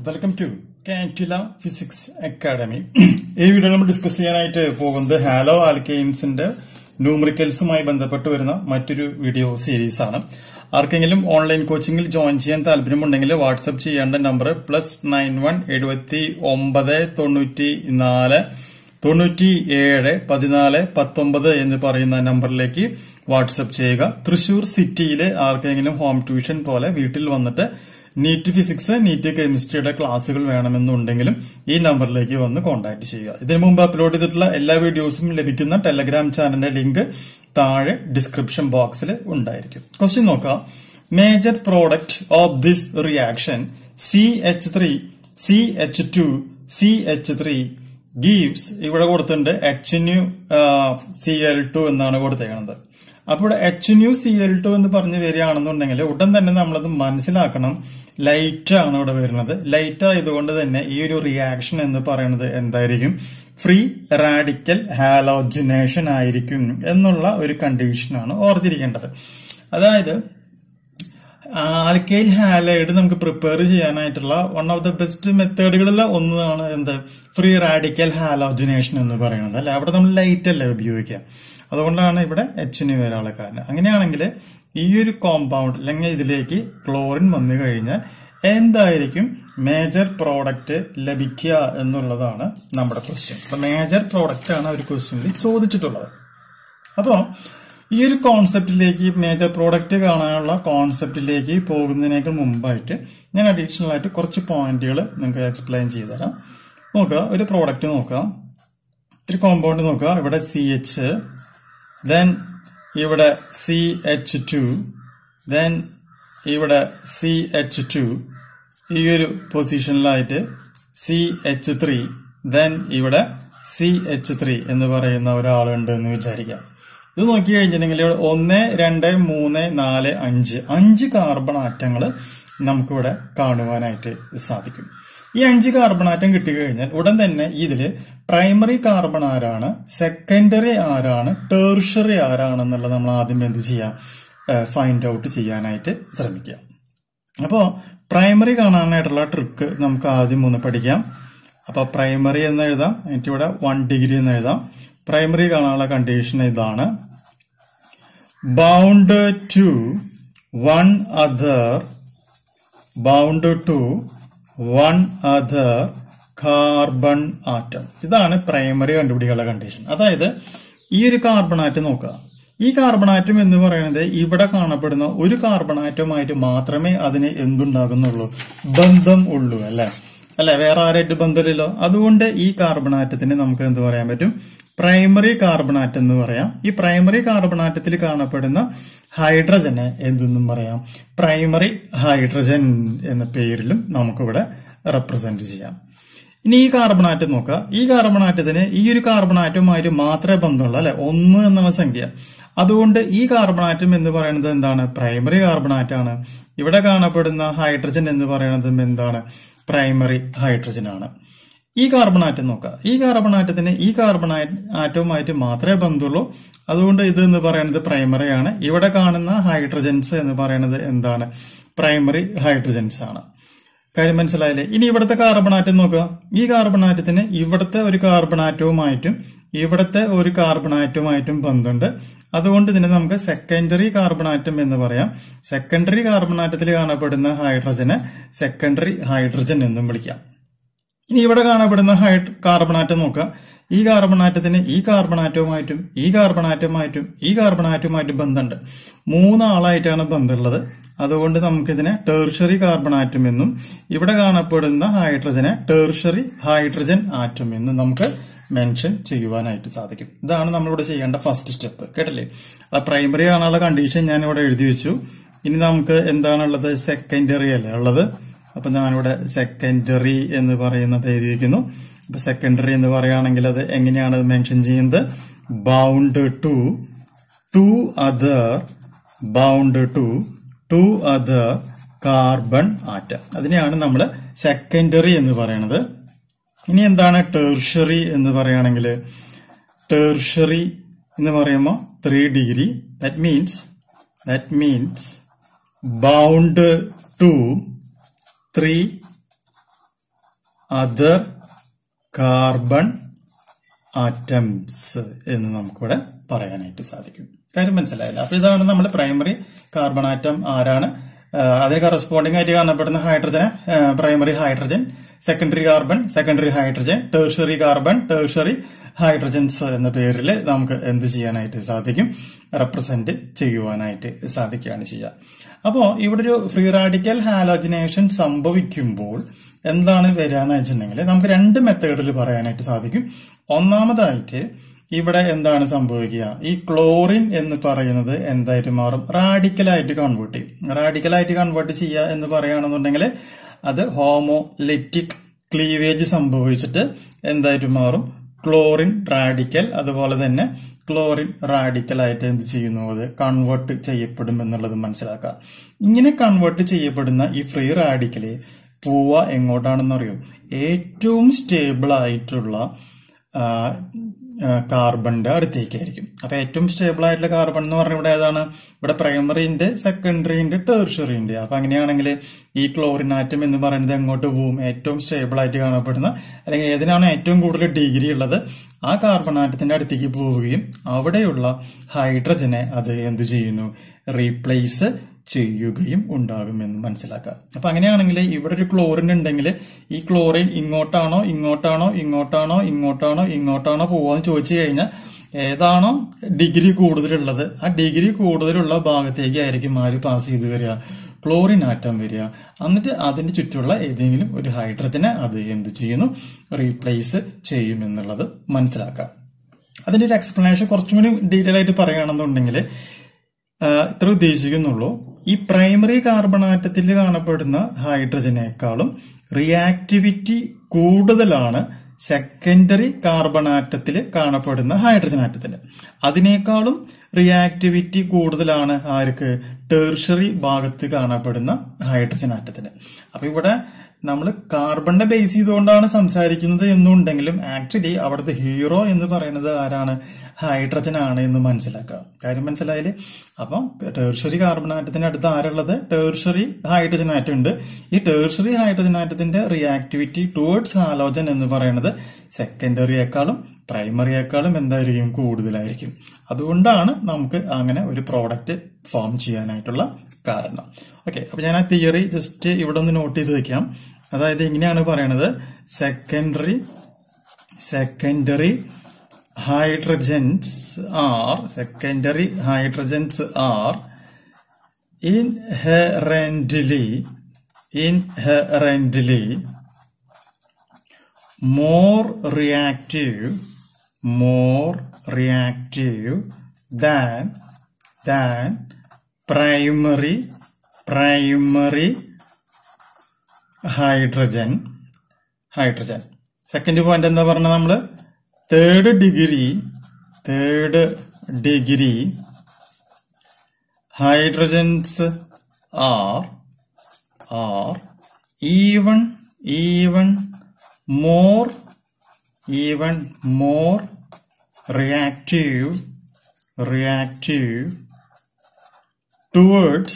Welcome to CANDELA Physics Academy. ഈ video നമ്മൾ discuss ചെയ്യാനായിട്ട് പോകുന്നത് ഹാലോ ആൽക്കെയിൻസിന്റെ ന്യൂമറിക്കൽസുമായി ബന്ധപ്പെട്ട് വരുന്ന മറ്റൊരു വീഡിയോ സീരീസ് ആണ്. ആർക്കെങ്കിലും ഓൺലൈൻ കോച്ചിങ്ങിൽ ജോയിൻ ചെയ്യാൻ താല്പര്യമുണ്ടെങ്കിൽ വാട്സ്ആപ്പ് ചെയ്യേണ്ട നമ്പർ +91 79 94 97 14 എന്ന് പറയുന്ന നമ്പറിലേക്ക് വാട്സ്ആപ്പ് ചെയ്യുക. തൃശൂർ സിറ്റിയിലെ ആർക്കെങ്കിലും ഹോം ട്യൂഷൻ പോലെ വീട്ടിൽ വന്നിട്ട് നീറ്റ് ഫിസിക്സ്, നീറ്റ് കെമിസ്ട്രിയുടെ ക്ലാസുകൾ വേണമെന്നുണ്ടെങ്കിലും ഈ നമ്പറിലേക്ക് വന്ന് കോൺടാക്ട് ചെയ്യുക. ഇതിനു മുമ്പ് അപ്ലോഡ് ചെയ്തിട്ടുള്ള എല്ലാ വീഡിയോസും ലഭിക്കുന്ന ടെലഗ്രാം ചാനലിന്റെ ലിങ്ക് താഴെ ഡിസ്ക്രിപ്ഷൻ ബോക്സിൽ ഉണ്ടായിരിക്കും. ക്വസ്റ്റ്യൻ നോക്കാം. Major product of this reaction CH3CH2CH3 gives, ഇവിടെ കൊടുത്തിട്ടുണ്ട് HNuCl2 എന്നാണ് കൊടുത്തേക്കുന്നത്. അപ്പോൾ HNuCl2 എന്ന് പറഞ്ഞു വരികയാണെന്നുണ്ടെങ്കിൽ ഉടൻ തന്നെ നമ്മളത് മനസ്സിലാക്കണം, ലൈറ്റ് ആണ് ഇവിടെ വരുന്നത്. ലൈറ്റ് ആയതുകൊണ്ട് തന്നെ ഈ ഒരു റിയാക്ഷൻ എന്ന് പറയുന്നത് എന്തായിരിക്കും? ഫ്രീ റാഡിക്കൽ ഹാലോജിനേഷൻ ആയിരിക്കും എന്നുള്ള ഒരു കണ്ടീഷനാണ് ഓർത്തിരിക്കേണ്ടത്. അതായത് ആൽക്കൈൽ ഹാലൈഡ് നമുക്ക് പ്രിപ്പയർ ചെയ്യാനായിട്ടുള്ള വൺ ഓഫ് ദ ബെസ്റ്റ് മെത്തേഡുകളിൽ ഒന്നാണ് എന്ത്? ഫ്രീ റാഡിക്കൽ ഹാലോജിനേഷൻ എന്ന് പറയുന്നത്. അല്ലെ, അവിടെ നമ്മൾ ലൈറ്റ് അല്ലേ ഉപയോഗിക്കുക. അതുകൊണ്ടാണ് ഇവിടെ HNu വരാനുള്ള കാരണം. അങ്ങനെയാണെങ്കിൽ ഈ ഒരു കോമ്പൗണ്ട് അല്ലെങ്കിൽ ഇതിലേക്ക് ക്ലോറിൻ വന്നു കഴിഞ്ഞാൽ എന്തായിരിക്കും മേജർ പ്രോഡക്റ്റ് ലഭിക്കുക എന്നുള്ളതാണ് നമ്മുടെ ക്വസ്റ്റ്യൻ. അപ്പൊ മേജർ പ്രോഡക്റ്റ് ആണ് ഒരു ക്വസ്റ്റ്യനിൽ ചോദിച്ചിട്ടുള്ളത്. അപ്പോൾ ഈ ഒരു കോൺസെപ്റ്റിലേക്ക്, മേജർ പ്രോഡക്റ്റ് കാണാനുള്ള കോൺസെപ്റ്റിലേക്ക് പോകുന്നതിനേക്കാൾ മുമ്പായിട്ട് ഞാൻ അഡീഷണൽ ആയിട്ട് കുറച്ച് പോയിന്റുകൾ നിങ്ങൾക്ക് എക്സ്പ്ലെയിൻ ചെയ്തുതരാം. നോക്കുക, ഒരു പ്രോഡക്റ്റ് നോക്കാം, ഒരു കോമ്പൗണ്ട് നോക്കുക. ഇവിടെ CH, then ഇവിടെ CH2, then ഇവിടെ CH2, ഈ ഒരു പൊസിഷനിലായിട്ട് CH3, then ഇവിടെ CH3 എന്ന് പറയുന്ന ഒരാളുണ്ട് എന്ന് വിചാരിക്കാം. ഇത് നോക്കി കഴിഞ്ഞിട്ടുണ്ടെങ്കിൽ 1 2 3 4 5 കാർബൺ ആറ്റങ്ങൾ നമുക്കിവിടെ കാണുവാനായിട്ട് സാധിക്കും. ഈ 5 കാർബൺ ആറ്റം കിട്ടിക്കഴിഞ്ഞാൽ ഉടൻ തന്നെ ഇതില് പ്രൈമറി കാർബൺ ആരാണ്, സെക്കൻഡറി ആരാണ്, ടേർഷറി ആരാണെന്നുള്ളത് നമ്മൾ ആദ്യം എന്ത് ചെയ്യാം? ഫൈൻഡ് ഔട്ട് ചെയ്യാനായിട്ട് ശ്രമിക്കുക. അപ്പോ പ്രൈമറി കാണാനായിട്ടുള്ള ട്രിക്ക് നമുക്ക് ആദ്യം ഒന്ന് പഠിക്കാം. അപ്പൊ പ്രൈമറി എന്ന് എഴുതാം, എനിക്ക് ഇവിടെ 1 ഡിഗ്രി എന്ന് എഴുതാം. പ്രൈമറി കാണാനുള്ള കണ്ടീഷൻ ഇതാണ്: bound to one other carbon atom. ഇതാണ് പ്രൈമറി കണ്ടുപിടിക്കാനുള്ള കണ്ടീഷൻ. അതായത് ഈ ഒരു കാർബൺ ആറ്റം നോക്കുക. ഈ കാർബൺ ആറ്റം എന്ന് പറയുന്നത് ഇവിടെ കാണപ്പെടുന്ന ഒരു കാർബൺ ആറ്റമായിട്ട് മാത്രമേ അതിന് എന്തുണ്ടാകുന്നുള്ളൂ? ബന്ധം ഉള്ളൂ. അല്ലെ, വേറെ ആരായിട്ട് ബന്ധമില്ലല്ലോ. അതുകൊണ്ട് ഈ കാർബൺ ആറ്റത്തിന് നമുക്ക് എന്ത് പറയാൻ പറ്റും? പ്രൈമറി കാർബൺ ആറ്റം എന്ന് പറയാം. ഈ പ്രൈമറി കാർബൺ ആറ്റത്തിൽ കാണപ്പെടുന്ന ഹൈഡ്രജനെ എന്തെന്നും പറയാം? പ്രൈമറി ഹൈഡ്രജൻ എന്ന പേരിലും നമുക്കിവിടെ റെപ്രസെന്റ് ചെയ്യാം. ഇനി ഈ കാർബൺ ആറ്റം നോക്കുക. ഈ കാർബൺ ആറ്റത്തിന് ഈ ഒരു കാർബൺ ആറ്റവുമായിട്ട് മാത്രമേ ബന്ധമുള്ളൂ, അല്ലെ, 1 എന്നുള്ള സംഖ്യ. അതുകൊണ്ട് ഈ കാർബൺ ആറ്റം എന്ന് പറയുന്നത് എന്താണ്? പ്രൈമറി കാർബൺ ആറ്റാണ്. ഇവിടെ കാണപ്പെടുന്ന ഹൈഡ്രജൻ എന്ന് പറയുന്നത് എന്താണ്? പ്രൈമറി ഹൈഡ്രജൻ ആണ്. ഈ കാർബൺ ആറ്റം നോക്കുക. ഈ കാർബൺ ആറ്റത്തിന് ഈ കാർബൺ ആറ്റവുമായിട്ട് മാത്രമേ ബന്ധമുള്ളൂ. അതുകൊണ്ട് ഇത് എന്ന് പറയുന്നത് പ്രൈമറി ആണ്. ഇവിടെ കാണുന്ന ഹൈഡ്രജൻസ് എന്ന് പറയുന്നത് എന്താണ്? പ്രൈമറി ഹൈഡ്രജൻസ് ആണ്. കാര്യം മനസ്സിലായില്ലേ? ഇനി ഇവിടുത്തെ കാർബൺ ആറ്റം നോക്കുക. ഈ കാർബൺ ആറ്റത്തിന് ഇവിടുത്തെ ഒരു കാർബൺ ആറ്റവുമായിട്ടും ഇവിടുത്തെ ഒരു കാർബൺ ആറ്റവുമായിട്ടും ബന്ധമുണ്ട്. അതുകൊണ്ട് ഇതിനെ നമുക്ക് സെക്കൻഡറി കാർബൺ ആറ്റം എന്ന് പറയാം. സെക്കൻഡറി കാർബൺ ആറ്റത്തിൽ കാണപ്പെടുന്ന ഹൈഡ്രജനെ സെക്കൻഡറി ഹൈഡ്രജൻ എന്നും വിളിക്കാം. ഇനി ഇവിടെ കാണപ്പെടുന്ന കാർബൺ ആറ്റം നോക്കുക. ഈ കാർബൺ ആറ്റത്തിന് ഈ കാർബൺ ആറ്റവുമായിട്ടും ഈ കാർബൺ ആറ്റവുമായിട്ടും ഈ കാർബൺ ആറ്റവുമായിട്ടും ബന്ധമുണ്ട്. 3 ആളായിട്ടാണ് ബന്ധമുള്ളത്. അതുകൊണ്ട് നമുക്കിതിനെ ടേർഷറി കാർബൺ ആറ്റം എന്നും ഇവിടെ കാണപ്പെടുന്ന ഹൈഡ്രജനെ ടേർഷറി ഹൈഡ്രജൻ ആറ്റം എന്നും നമുക്ക് മെൻഷൻ ചെയ്യുവാനായിട്ട് സാധിക്കും. ഇതാണ് നമ്മളിവിടെ ചെയ്യേണ്ട ഫസ്റ്റ് സ്റ്റെപ്പ്. കേട്ടില്ലേ? ആ പ്രൈമറി കാണാനുള്ള കണ്ടീഷൻ ഞാൻ ഇവിടെ എഴുതി വെച്ചു. ഇനി നമുക്ക് എന്താണുള്ളത്? സെക്കൻഡറി അല്ലേ ഉള്ളത്. അപ്പൊ ഞാനിവിടെ സെക്കൻഡറി എന്ന് പറയുന്നത് എഴുതിയിരിക്കുന്നു. അപ്പൊ സെക്കൻഡറി എന്ന് പറയുകയാണെങ്കിൽ അത് എങ്ങനെയാണ് മെൻഷൻ ചെയ്യുന്നത്? Bound to two other carbon atom. അതിനെയാണ് നമ്മൾ സെക്കൻഡറി എന്ന് പറയുന്നത്. ഇനി എന്താണ് ടേർഷറി എന്ന് പറയുകയാണെങ്കിൽ? ടേർഷറി എന്ന് പറയുമ്പോൾ 3 degree. That means bound to 3 other carbon atoms എന്ന് നമുക്കിവിടെ പറയാനായിട്ട് സാധിക്കും. കാര്യം മനസ്സിലായില്ല? അപ്പൊ ഇതാണ് നമ്മൾ പ്രൈമറി കാർബൺ ആറ്റം ആരാണ്, അതിന് കറസ്പോണ്ടിങ് ആയിട്ട് കാണപ്പെടുന്ന ഹൈഡ്രജന് primary hydrogen, secondary carbon, secondary hydrogen, tertiary carbon, tertiary hydrogens എന്ന പേരിൽ നമുക്ക് എന്ത് ചെയ്യാനായിട്ട് സാധിക്കും, റെപ്രസെന്റ് ചെയ്യുവാനായിട്ട് സാധിക്കുകയാണ് ചെയ്യുക. അപ്പോ ഇവിടെ ഒരു ഫ്രീ റാഡിക്കൽ ഹാലോജിനേഷൻ സംഭവിക്കുമ്പോൾ എന്താണ് വരിക എന്ന് വെച്ചിട്ടുണ്ടെങ്കിൽ നമുക്ക് രണ്ട് മെത്തേഡിൽ പറയാനായിട്ട് സാധിക്കും. ഒന്നാമതായിട്ട് ഇവിടെ എന്താണ് സംഭവിക്കുക, ഈ ക്ലോറിൻ എന്ന് പറയുന്നത് എന്തായിട്ട് മാറും, റാഡിക്കലായിട്ട് കൺവേർട്ട് ചെയ്യും. റാഡിക്കലായിട്ട് കൺവേർട്ട് ചെയ്യുക എന്ന് പറയുകയാണെന്നുണ്ടെങ്കിൽ അത് ഹോമോലിറ്റിക് ക്ലീവേജ് സംഭവിച്ചിട്ട് എന്തായിട്ട് മാറും, ക്ലോറിൻ റാഡിക്കൽ. അതുപോലെ തന്നെ ക്ലോറിൻ റാഡിക്കലായിട്ട് എന്ത് ചെയ്യുന്നു, അത് കൺവേർട്ട് ചെയ്യപ്പെടും എന്നുള്ളത് മനസ്സിലാക്കുക. ഇങ്ങനെ കൺവേർട്ട് ചെയ്യപ്പെടുന്ന ഈ ഫ്രീ റാഡിക്കല് പോവുക എങ്ങോട്ടാണെന്ന് അറിയോ, ഏറ്റവും സ്റ്റേബിൾ ആയിട്ടുള്ള കാർബണിന്റെ അടുത്തേക്കായിരിക്കും. അപ്പൊ ഏറ്റവും സ്റ്റേബിൾ ആയിട്ടുള്ള കാർബൺ എന്ന് പറഞ്ഞ ഇവിടെ ഏതാണ്, ഇവിടെ പ്രൈമറി ഉണ്ട്, സെക്കൻഡറി ഉണ്ട്, ടേർഷറി ഉണ്ട്. അപ്പൊ അങ്ങനെയാണെങ്കിൽ ഈ ക്ലോറിൻ ആറ്റം എന്ന് പറയുന്നത് എങ്ങോട്ട് പോവും, ഏറ്റവും സ്റ്റേബിൾ ആയിട്ട് കാണപ്പെടുന്ന അല്ലെങ്കിൽ ഏതിനാണ് ഏറ്റവും കൂടുതൽ ഡിഗ്രി ഉള്ളത് ആ കാർബൺ ആറ്റത്തിന്റെ അടുത്തേക്ക് പോവുകയും അവിടെയുള്ള ഹൈഡ്രജനെ അത് എന്ത് ചെയ്യുന്നു, റീപ്ലേസ് ചെയ്യുകയും ഉണ്ടാകുമെന്ന് മനസ്സിലാക്കുക. അപ്പൊ അങ്ങനെയാണെങ്കിൽ ഇവിടെ ഒരു ക്ലോറിൻ ഉണ്ടെങ്കിൽ ഈ ക്ലോറിൻ ഇങ്ങോട്ടാണോ ഇങ്ങോട്ടാണോ ഇങ്ങോട്ടാണോ ഇങ്ങോട്ടാണോ ഇങ്ങോട്ടാണോ പോവാന്ന് ചോദിച്ചു കഴിഞ്ഞാൽ ഏതാണോ ഡിഗ്രി കൂടുതലുള്ളത് ആ ഡിഗ്രി കൂടുതലുള്ള ഭാഗത്തേക്ക് ആയിരിക്കും ആര് പാസ് ചെയ്ത് വരിക, ക്ലോറിൻ ആറ്റം വരിക. എന്നിട്ട് അതിന്റെ ചുറ്റുമുള്ള ഏതെങ്കിലും ഒരു ഹൈഡ്രജനെ അത് എന്ത് ചെയ്യുന്നു, റീപ്ലേസ് ചെയ്യും എന്നുള്ളത് മനസ്സിലാക്കാം. അതിന്റെ ഒരു എക്സ്പ്ലനേഷൻ കുറച്ചും കൂടി ഡീറ്റെയിൽ ആയിട്ട് പറയുകയാണെന്നുണ്ടെങ്കിൽ ഇത്ര ഉദ്ദേശിക്കുന്നുള്ളൂ, ഈ പ്രൈമറി കാർബൺ ആറ്റത്തിൽ കാണപ്പെടുന്ന ഹൈഡ്രജനേക്കാളും റിയാക്ടിവിറ്റി കൂടുതലാണ് സെക്കൻഡറി കാർബൺ ആറ്റത്തിൽ കാണപ്പെടുന്ന ഹൈഡ്രജൻ ആറ്റത്തിൽ. അതിനേക്കാളും റിയാക്ടിവിറ്റി കൂടുതലാണ് ആർക്ക്, ടേർഷറി ഭാഗത്ത് കാണപ്പെടുന്ന ഹൈഡ്രജൻ ആറ്റത്തിന്. അപ്പൊ ഇവിടെ നമ്മൾ കാർബണിനെ ബേസ് ചെയ്തുകൊണ്ടാണ് സംസാരിക്കുന്നത് എന്നുണ്ടെങ്കിലും ആക്ച്വലി അവിടുത്തെ ഹീറോ എന്ന് പറയുന്നത് ആരാണ്, ഹൈഡ്രജൻ ആണ് എന്ന് മനസ്സിലാക്കുക. കാര്യം മനസ്സിലായാല്? അപ്പം ടേർഷറി കാർബൺ ആറ്റത്തിന്റെ അടുത്ത് ആരുള്ളത്, ടേർഷറി ഹൈഡ്രജൻ ആറ്റം ഉണ്ട്. ഈ ടേർഷറി ഹൈഡ്രജൻ ആറ്റത്തിന്റെ റിയാക്ടിവിറ്റി ടുവേർഡ്സ് ഹാലോജൻ എന്ന് പറയുന്നത് സെക്കൻഡറിയേക്കാളും പ്രൈമറിയേക്കാളും എന്തായിരിക്കും, കൂടുതലായിരിക്കും. അതുകൊണ്ടാണ് നമുക്ക് അങ്ങനെ ഒരു പ്രോഡക്റ്റ് ഫോം ചെയ്യാനായിട്ടുള്ള കാരണം. ഓക്കെ, അപ്പൊ ഞാൻ ആ തിയറി ജസ്റ്റ് ഇവിടെ ഒന്ന് നോട്ട് ചെയ്ത് വെക്കാം. അതായത് ഇങ്ങനെയാണ് പറയണത്, secondary hydrogens are inherently more reactive than primary hydrogen. Second point എന്താ പറഞ്ഞ, നമ്മള് third degree hydrogens are even more reactive towards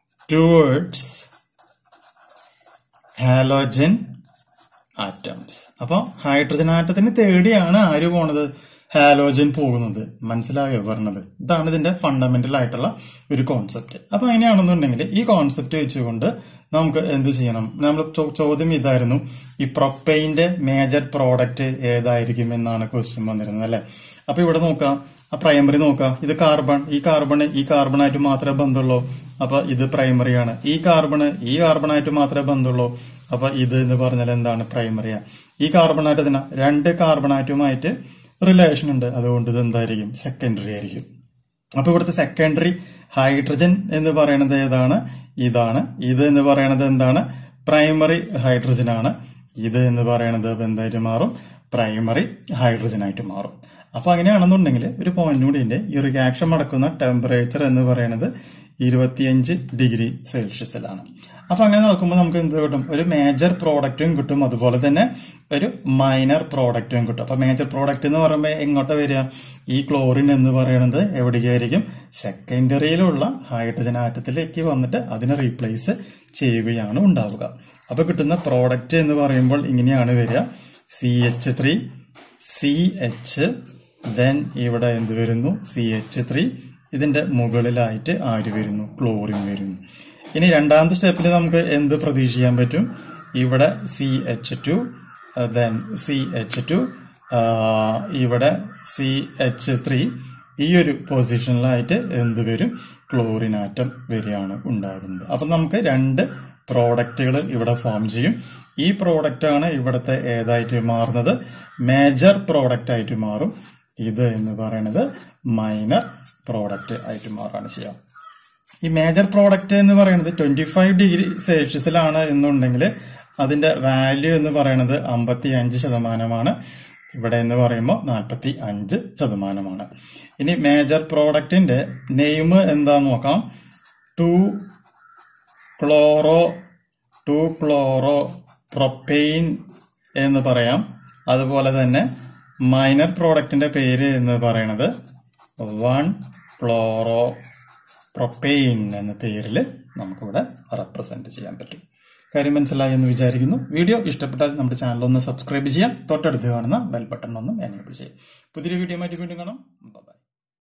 halogen atoms. അപ്പൊ ഹൈഡ്രജൻ ആറ്റത്തിന് തേടിയാണ് ആര് പോണത്, ഹാലോജൻ പോകുന്നത്. മനസ്സിലായോ പറഞ്ഞത്? ഇതാണ് ഇതിന്റെ ഫണ്ടമെന്റൽ ആയിട്ടുള്ള ഒരു കോൺസെപ്റ്റ്. അപ്പൊ അങ്ങനെയാണെന്നുണ്ടെങ്കിൽ ഈ കോൺസെപ്റ്റ് വെച്ചുകൊണ്ട് നമുക്ക് എന്ത് ചെയ്യണം, നമ്മൾ ചോദ്യം ഇതായിരുന്നു, ഈ പ്രൊപ്പൈന്റെ മേജർ പ്രോഡക്റ്റ് ഏതായിരിക്കും എന്നാണ് ക്വസ്റ്റ്യൻ വന്നിരുന്നത് അല്ലെ. അപ്പൊ ഇവിടെ നോക്കാം, ആ പ്രൈമറി നോക്കാം, ഇത് കാർബൺ, ഈ കാർബണായിട്ട് മാത്രമേ ബന്ധമുള്ളൂ, അപ്പൊ ഇത് പ്രൈമറിയാണ്. ഈ കാർബണായിട്ട് മാത്രമേ ബന്ധമുള്ളൂ, അപ്പൊ ഇത് എന്ന് പറഞ്ഞാൽ എന്താണ്, പ്രൈമറിയാണ്. ഈ കാർബണായിട്ട് തന്നെ രണ്ട് കാർബണാറ്റുമായിട്ട് റിലേഷൻ ഉണ്ട്, അതുകൊണ്ട് ഇത് എന്തായിരിക്കും, സെക്കൻഡറി ആയിരിക്കും. അപ്പൊ ഇവിടുത്തെ സെക്കൻഡറി ഹൈഡ്രജൻ എന്ന് പറയുന്നത് ഏതാണ്, ഇതാണ്. ഇത് എന്ന് പറയുന്നത് എന്താണ്, പ്രൈമറി ഹൈഡ്രജൻ ആണ്. ഇത് എന്ന് പറയുന്നത് എന്തായിട്ട് മാറും, പ്രൈമറി ഹൈഡ്രജൻ ആയിട്ട് മാറും. അപ്പൊ അങ്ങനെയാണെന്നുണ്ടെങ്കിൽ ഒരു പോയിന്റ് കൂടി ഉണ്ട്, ഈ റിയാക്ഷൻ നടക്കുന്ന ടെമ്പറേച്ചർ എന്ന് പറയുന്നത് 25 ഡിഗ്രി സെൽഷ്യസിലാണ്. അപ്പൊ അങ്ങനെ നോക്കുമ്പോൾ നമുക്ക് എന്ത് കിട്ടും? ഒരു മേജർ പ്രോഡക്റ്റും കിട്ടും, അതുപോലെ തന്നെ ഒരു മൈനർ പ്രോഡക്റ്റും കിട്ടും. അപ്പൊ മേജർ പ്രോഡക്റ്റ് എന്ന് പറയുമ്പോൾ എങ്ങോട്ടാ വരിക? ഈ ക്ലോറിൻ എന്ന് പറയുന്നത് എവിടേക്കായിരിക്കും? സെക്കൻഡറിയിലുള്ള ഹൈഡ്രജൻ ആറ്റത്തിലേക്ക് വന്നിട്ട് അതിനെ റീപ്ലേസ് ചെയ്യുകയാണ് ഉണ്ടാവുക. അപ്പൊ കിട്ടുന്ന പ്രോഡക്റ്റ് എന്ന് പറയുമ്പോൾ ഇങ്ങനെയാണ് വരിക: CH3, CH, ദെൻ ഇവിടെ എന്ത് വരുന്നു? CH3. ഇതിന്റെ മുകളിലായിട്ട് ആര് വരുന്നു? ക്ലോറിൻ വരുന്നു. ഇനി രണ്ടാമത്തെ സ്റ്റെപ്പിൽ നമുക്ക് എന്ത് പ്രതീക്ഷിക്കാൻ പറ്റും? ഇവിടെ CH2, ദെൻ CH2, ഇവിടെ CH3. ഈ ഒരു പൊസിഷനിലായിട്ട് എന്ത് വരും? ക്ലോറിൻ ആറ്റം വരികയാണ് ഉണ്ടാകുന്നത്. അപ്പൊ നമുക്ക് രണ്ട് പ്രോഡക്റ്റുകൾ ഇവിടെ ഫോം ചെയ്യും. ഈ പ്രോഡക്റ്റ് ആണ് ഇവിടുത്തെ ഏതായിട്ട് മാറുന്നത്? മേജർ പ്രോഡക്റ്റ് ആയിട്ട് മാറും. ഇത് എന്ന് പറയുന്നത് മൈനർ പ്രോഡക്റ്റ് ആയിട്ട് മാറാണ് ചെയ്യാം. ഈ മേജർ പ്രോഡക്റ്റ് എന്ന് പറയുന്നത് 25 ഡിഗ്രി സെൽഷ്യസിലാണ് എന്നുണ്ടെങ്കിൽ അതിന്റെ വാല്യൂ എന്ന് പറയുന്നത് 55%. ഇവിടെ എന്ന് പറയുമ്പോൾ 45%. ഇനി മേജർ പ്രോഡക്റ്റിന്റെ നെയിം എന്താ നോക്കാം. 2-ക്ലോറോ പ്രൊപ്പെയിൻ എന്ന് പറയാം. അതുപോലെ തന്നെ മൈനർ പ്രോഡക്റ്റിന്റെ പേര് എന്ന് പറയുന്നത് 1-ക്ലോറോ പ്രൊപ്പെയിൻ എന്ന പേരിൽ നമുക്കിവിടെ റെപ്രസെന്റ് ചെയ്യാൻ പറ്റും. കാര്യം മനസ്സിലായി എന്ന് വിചാരിക്കുന്നു. വീഡിയോ ഇഷ്ടപ്പെട്ടാൽ നമ്മുടെ ചാനൽ ഒന്ന് സബ്സ്ക്രൈബ് ചെയ്യാം. തൊട്ടടുത്ത് കാണുന്ന ബെൽ ബട്ടൺ ഒന്ന് എനേബിൾ ചെയ്യാം. പുതിയൊരു വീഡിയോ ആയിട്ട് വീണ്ടും കാണാം. ബൈ.